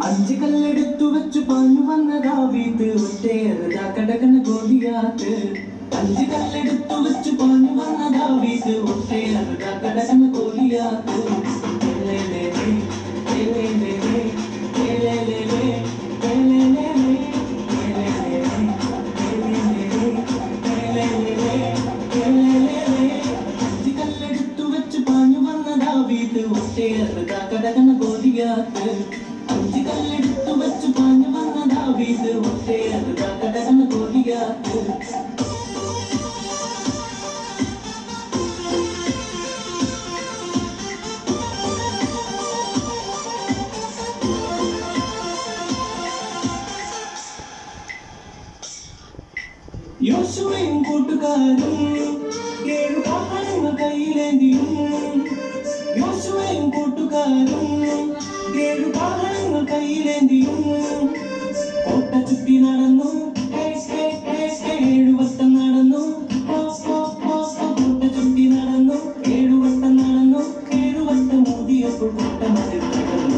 അഞ്ച് കല്ലെടുത്തു വെച്ചു പാഞ്ഞു വന്ന ദാവീദ് ഒറ്റയേറുതാ കടകണ ഗോലിയാത്ത്. അഞ്ച് കല്ലെടുത്തു വെച്ചു പാഞ്ഞു വന്ന ദാവീദ് ഒറ്റയേറുതാ കടകണ ഗോലിയാത്ത്. അഞ്ച് കല്ലെടുത്തു വെച്ചു പാഞ്ഞു വന്ന ദാവീദ് ഒറ്റയേറുതാ കടകണ ഗോലിയാത്ത്. അഞ്ച് കല്ലെടുത്തു വെച്ചു പാഞ്ഞു വന്ന ദാവീദ് ഒറ്റയേറുതാ കടകണ ഗോലിയാത്ത്. യോശുവയും കൂട്ടുകാരും 7 കാഹളങ്ങൾ കയ്യിലേന്തിയും. യോശുവയും കൂട്ടുകാരും 7 കാഹളങ്ങൾ കയ്യിലേന്തിയും. കോട്ട ചുറ്റി നടന്നു 7 വട്ടം നടന്നു. കോട്ട ചുറ്റി നടന്നു 7 വട്ടം നടന്നു. 7 വട്ടം ഊതിയപ്പോൾ കോട്ട മതിൽ തകർന്നു.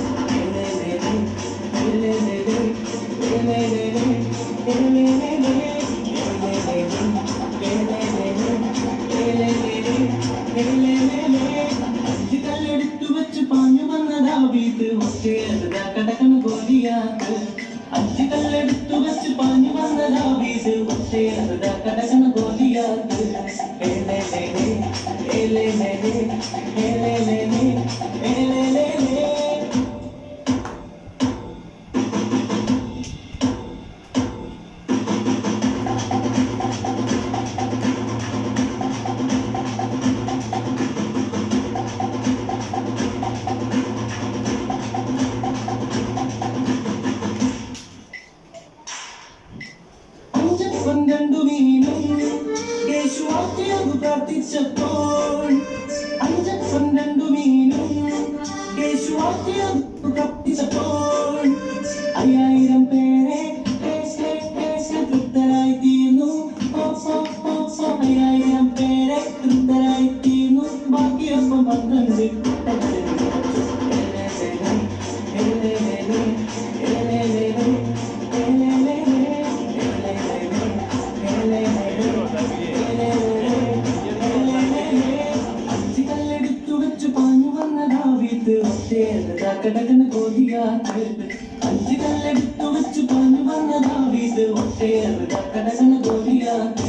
അഞ്ച് കല്ലെടുത്തു വെച്ച് പാഞ്ഞു വന്ന ദാവീദ് ഒറ്റയേറുതാ കടകണ ഗോലിയാത്ത്. അഞ്ച് കല്ലെടുത്തു വെച്ച് പാഞ്ഞു വന്ന ദാവീദ് ഒറ്റയേറുതാ കടകണ ഗോലിയാത്ത്. രണ്ടു മീനും യേശു ആദ്യം പ്രാർത്ഥിച്ചപ്പോൾ. 5 2 മീനും യേശു ആദ്യം പ്രാർത്ഥിച്ചപ്പോൾ 5000 പേരെ തൃപ്തരായി തീർന്നു. 5000 പേരെ തൃപ്തരായി തീർന്നു. ബാക്കിയൊപ്പം 12 കടകണ ഗോലിയാത്ത്. 5 കല്ലെടുത്തു വെച്ചു പാഞ്ഞു വന്ന ദാവീദ് ഒറ്റയേറുതാ കടകണ ഗോലിയാത്ത്.